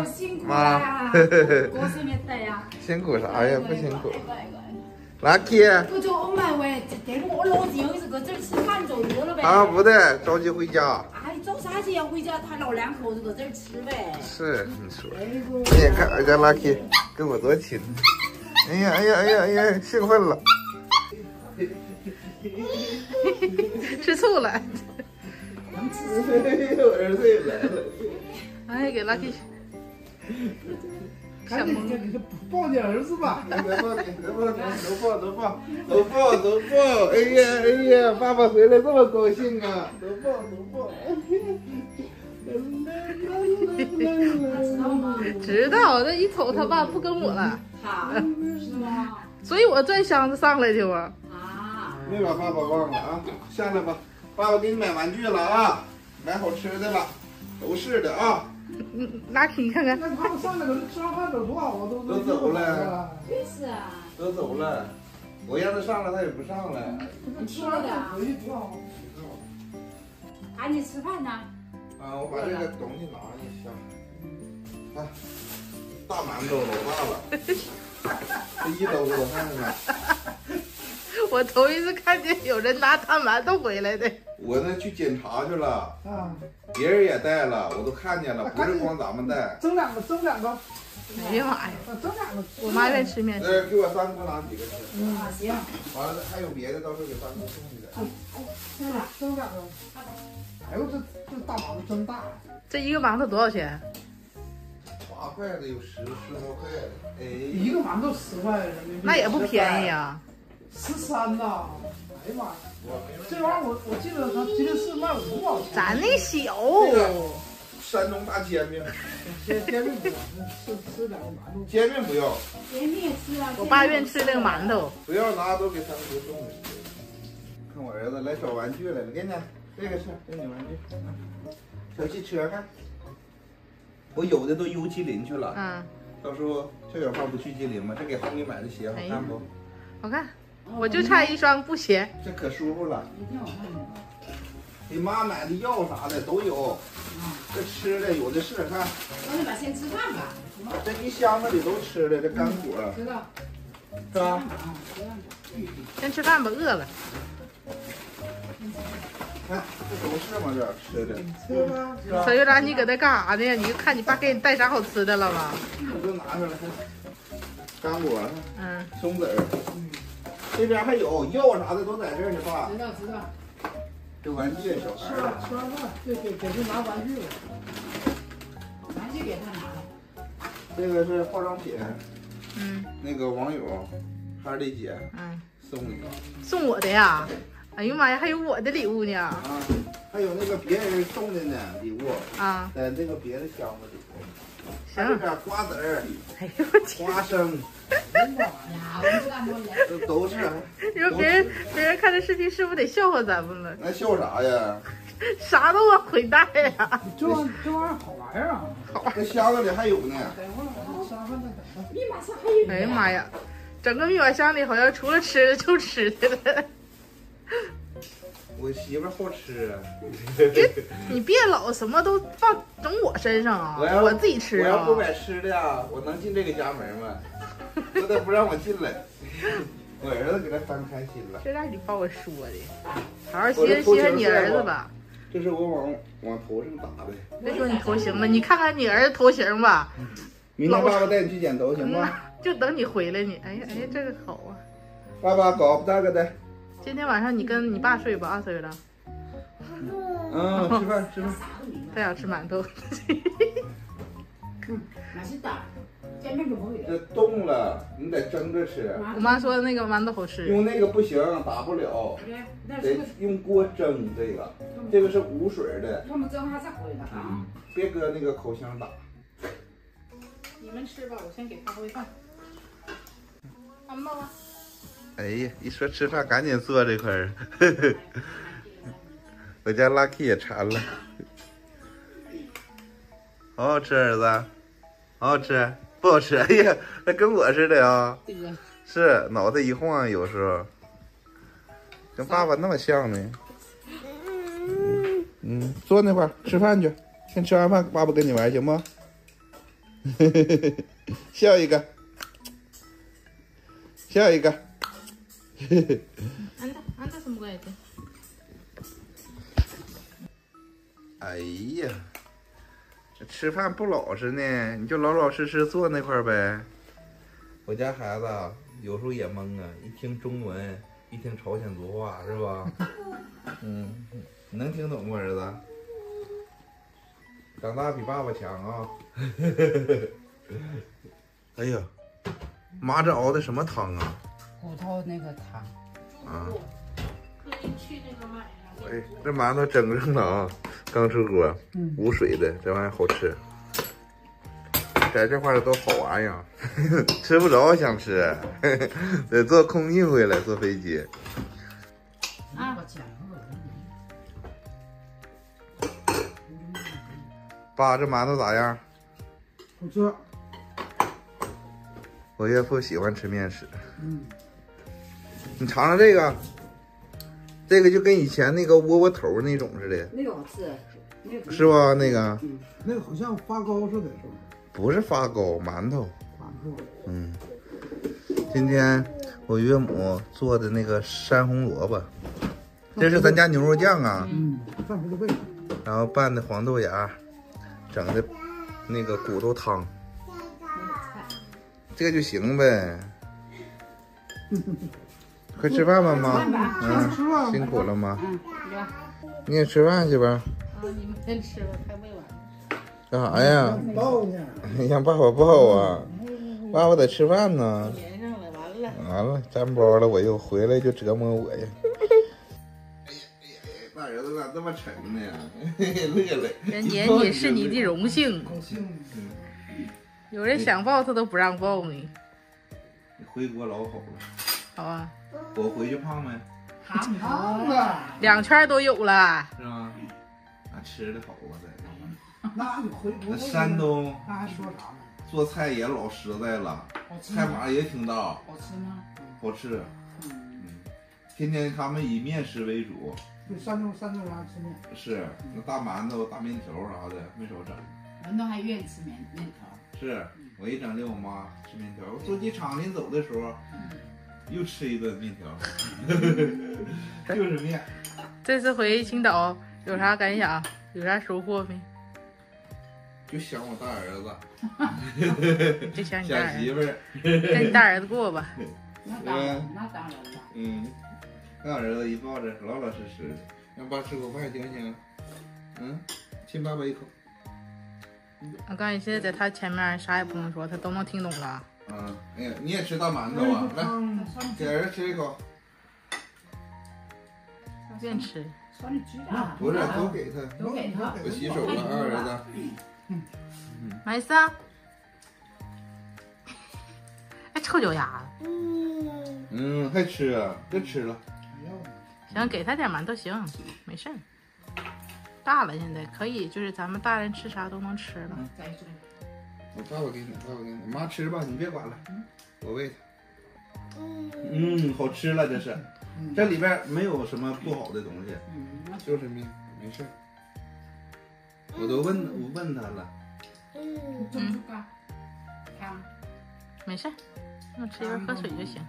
辛苦了，过生日得呀。 辛苦啥呀？不辛苦。Lucky。 不就我买回，这个我老弟有一个这儿吃饭就得了呗。 啊，不对，着急回家。 哎，走啥去要回家？他老两口子搁这儿吃呗。 是，你说。你看俺家 Lucky 跟我多亲。哎呀哎呀哎呀哎呀，兴奋了。 吃醋了。 我儿子也来了。 哎，给 Lucky。 赶紧给他抱你儿子吧！ 能抱！哎呀哎呀，爸爸回来这么高兴啊！都抱！ 知道，这一瞅他爸不跟我了。 好，是吗？ 所以我转箱子上来的嘛。 啊！ 没把爸爸忘了啊！下来吧，爸爸给你买玩具了啊，买好吃的了，都是的啊。 Lucky， 你看看， 那他们上来可是吃完饭走多少？都走了。 就是啊。 都走了，我让他上来，他也不上来。 你吃完饭回去挺好。 喊你吃饭呢。 啊，我把这个东西拿一下。看，大馒头老大了，这一兜子看见没？ 我头一次看见有人拿大馒头回来的。 我那去检查去了， 啊， 别人也带了，我都看见了，不是光咱们带。 蒸两个。 哎呀妈呀！ 蒸两个。 我妈愿意吃面食。 给我3个拿几个吃。 行。 完了还有别的，到时候给3个送去的。 蒸两个。哎呦，这大馒头真大。 这一个馒头多少钱 8块的有10多块的。哎， 一个馒头10块人民币。 那也不便宜啊。 13呐！哎呀妈呀！这玩意儿我记得他吉林市卖5多少钱？ 咱那小。 山东大煎饼。 煎饼不要，吃2个馒头。 煎饼不要。 煎饼也吃啊。 我爸愿吃那个馒头。 不要拿，都给3个送去。看我儿子来找玩具来了，给你，这个是你玩具。小汽车看，我有的都邮吉林去了。 嗯。 到时候小小胖不去吉林吗？这给红米买的鞋好看不？ 好看。我就差一双布鞋。 这可舒服了。 挺好看的。 你妈买的药啥的都有。这吃的有的是，看。 那你们先吃饭吧。 这一箱子里都吃的，这干果。 知道。 是吧？ 先吃饭吧，饿了。 看，这都是嘛，这吃的。吃吧。 小月兰，你搁这干啥呢？你就看你爸给你带啥好吃的了吧？ 我都拿出来，干果，松子儿。这边还有药啥的都在这儿呢，爸。 知道。 这玩具小孩儿。 吃完饭，对，给他拿玩具了。 玩具给他拿了。 这个是化妆品。那个网友哈利姐。送你。 送我的呀？哎呦妈呀，还有我的礼物呢。 啊，还有那个别人送的呢礼物。 啊。 在这个别的箱子里。 行。 这边瓜子儿。 哎呦我天。 花生。这都是。 你说别人看这视频是不是得笑话咱们了？ 那笑啥呀？ 啥都往回带呀！ 这玩意儿好玩啊！ 好，这箱子里还有呢。 等会儿吃完饭再等他。 密码箱还有。 哎呀妈呀，整个密码箱里好像除了吃的就吃的了。 我媳妇好吃。 你别老什么都整我身上啊！我自己吃啊！ 我要不买吃的呀，我能进这个家门吗？都得不让我进来。我儿子给他翻开心了。 这让你帮我说的，好好稀罕你儿子吧。 这是我往头上打的。 别说你头型吧，你看看你儿子头型吧。 明天爸爸带你去剪头行吗？ 就等你回来呢。哎呀，这个好啊。 爸爸搞不大个的。 今天晚上你跟你爸睡吧啊，小月亮。 吃饭。 他想吃馒头。 那是的。煎饼就没有。 这冻了，你得蒸着吃。 我妈说那个馒头好吃。 用那个不行，打不了。得用锅蒸这个。这个是无水的。 他们蒸还是会的啊。 别搁那个口香打。 你们吃吧，我先给他喂饭。安吧。 哎呀，一说吃饭赶紧坐这块儿。我家 Lucky 也馋了。好好吃，儿子。好好吃。不好吃，哎呀，那跟我似的啊！是脑袋一晃，有时候跟爸爸那么像呢。坐那块儿吃饭去，先吃完饭，爸爸跟你玩行吗？ 笑一个，笑一个。 앉아서 먹어야 돼. 哎呀，这吃饭不老实呢，你就老老实实坐那块儿呗。我家孩子有时候也懵啊，一听中文，一听朝鲜族话，是吧？嗯，你能听懂吗，儿子？长大比爸爸强啊！哎呀，妈，这熬的什么汤啊？ 骨头那个汤。 啊。 可以去那个买呀。 哎，这馒头蒸上了啊，刚出锅，无水的，这玩意儿好吃。在这块儿都好玩呀，吃不着想吃，得坐空运回来，坐飞机。 啊， 爸，这馒头咋样？ 好吃。 我岳父喜欢吃面食。 嗯。 你尝尝这个。 这个就跟以前那个窝窝头那种似的， 那个好吃，那个是吧？那个， 那个好像发糕似的，是吧？ 不是发糕，馒头。 馒头。 嗯。今天我岳母做的那个山红萝卜，这是咱家牛肉酱啊。 蘸胡子贝。 然后拌的黄豆芽，整的那个骨头汤，这个就行呗。快吃饭吧，妈。辛苦了，妈。你也吃饭去吧。 你们先吃吧，太喂完了。 干啥呀？ 抱呢。 让爸爸抱啊！爸爸得吃饭呢。 连上了，完了。 完了，沾包了，我又回来就折磨我呀。大儿子咋这么沉呢？乐了。 人年也是你的荣幸。 高兴。 有人想抱他都不让抱呢。 你回国老好了。 好啊。 我回去胖没？ 胖了 ，2圈都有了， 是吗？俺吃的好啊，在那你回国？ 那山东， 那还说啥呢？ 做菜也老实在了，菜码也挺大， 好吃吗？ 好吃。天天他们以面食为主。 对，山东人吃面。 是，那大馒头、大面条啥的没少整。 文东还愿意吃面条。 是我一整领我妈吃面条，我坐机场临走的时候。又吃一顿面条，就是面。 这次回青岛有啥感想？有啥收获没？ 就想我大儿子， 就想你大媳妇儿， 跟你大儿子过吧。 那当然了。 让儿子一抱着老老实实的，让爸吃口饭行不行？亲爸爸一口。 我告诉你，现在在他前面啥也不能说，他都能听懂了。 哎呀，你也吃大馒头啊？来，给儿子吃一口。 愿吃。 不是，都给他。 都给他。 我洗手了啊，儿子。 买啥？还臭脚丫子。 还吃啊？别吃了。 行，给他点馒头行，没事儿。大了现在可以，就是咱们大人吃啥都能吃了。 再说。 我爸爸给你，爸爸给你，妈吃吧，你别管了，我喂他。好吃了，这是，这里边没有什么不好的东西，就是面，没事。我都问他了。 没事，我吃一会儿喝水就行。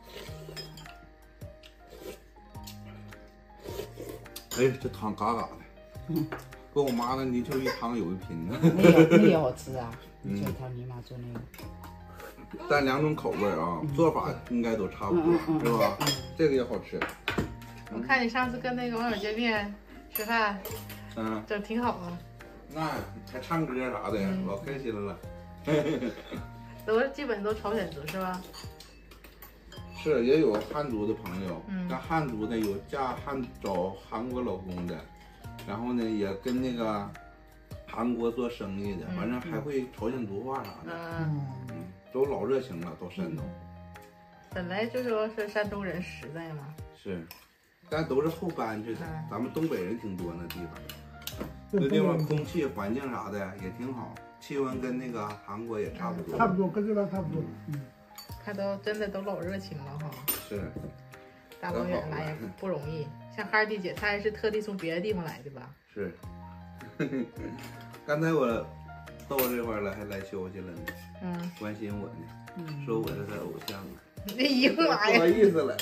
哎，这汤嘎嘎的，跟我妈那泥鳅鱼汤有一拼呢。 那也好吃啊。 这汤你妈做那个， 但2种口味啊，做法应该都差不多，是吧？这个也好吃。 我看你上次跟那个网友见面吃饭，整挺好啊。 那还唱歌啥的，老开心了。 基本都朝鲜族是吧？ 是，也有汉族的朋友，但汉族的有找韩国老公的，然后呢也跟那个。 韩国做生意的，反正还会朝鲜族话啥的，都老热情了，到山东。 本来就说是山东人实在嘛。 是，但都是后搬去的。咱们东北人挺多那地方，那地方空气环境啥的也挺好，气温跟那个韩国也差不多。 差不多，跟这边差不多。 他都真的都老热情了哈。 是。 大老远来也不容易，像哈迪姐，她还是特地从别的地方来的吧？ 是。刚才我到这块了还来休息了呢，关心我呢，说我是他偶像啊。 哎呀妈呀！ 不好意思了。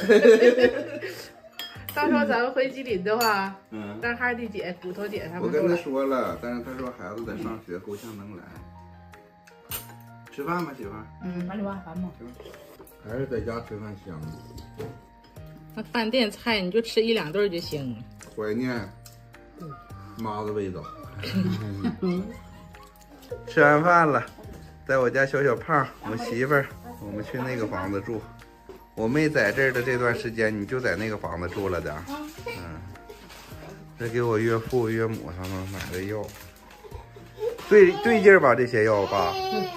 到时候咱们回吉林的话，让哈迪姐、骨头姐他们。 我跟他说了，但是他说孩子在上学，够呛能来。吃饭吧，媳妇儿。 完了吧，完吗？ 还是在家吃饭香。 那饭店菜你就吃1、2顿就行。 怀念妈的味道。吃完饭了，在我家小胖，我媳妇儿，我们去那个房子住。我没在这儿的这段时间，你就在那个房子住了的。这给我岳父岳母他们买的药，对劲儿吧？这些药吧？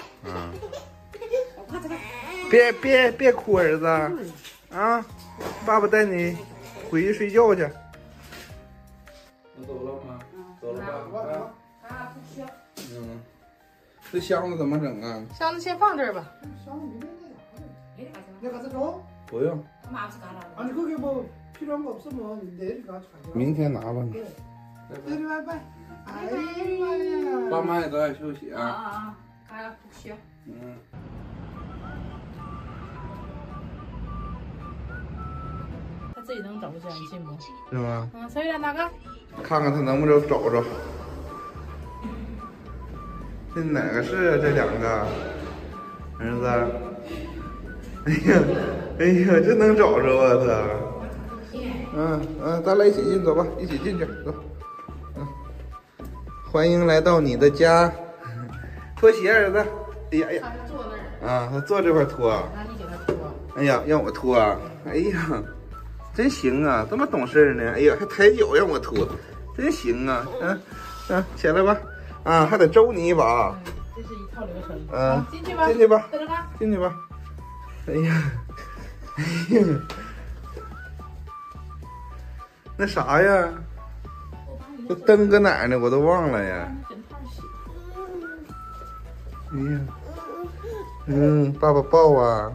别哭，儿子啊！爸爸带你回去睡觉去。我走了吗？走了吧？ 不需要。 这箱子怎么整啊？ 箱子先放这儿吧。 箱子明天那가서 줘? 不用。 아니 그게 뭐 필요한 거 없으면 내일 가서 가져가. 明天拿吧你。 내일 와봐. 아이고야. 爸妈也早点休息啊。 不需要。 他自己能找着，你信不？ 是吗？ 小月哪个？ 看看他能不能找着。这哪个是啊？这2个，儿子。哎呀，这能找着啊他。咱俩一起进，走吧，一起进去，走。欢迎来到你的家。脱鞋，儿子。哎呀呀。 他坐那儿。 他坐这块脱。 让你给他脱。 哎呀，让我脱啊！哎呀，真行啊，这么懂事呢。哎呀，还抬脚让我脱，真行啊。起来吧。还得周你一把。 这是一套流程。进去吧。 进去吧。 在这干。 进去吧。哎呀，那啥呀？这灯搁哪儿呢？我都忘了呀。哎呀，爸爸抱啊。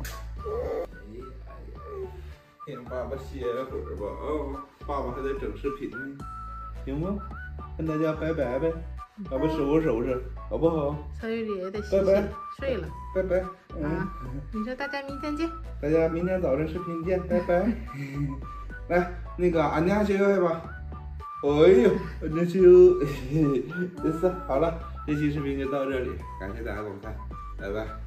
让爸爸歇会儿吧爸爸还得整视频呢，行不？跟大家拜拜呗，爸爸收拾收拾，好不好？ 小月也得洗拜拜， 睡了。 拜拜。 你说大家明天见。 大家明天早晨视频见，拜拜。来，那个안녕하세요吧。哎呦，안녕하세요。됐어，好了，这期视频就到这里，感谢大家观看，拜拜。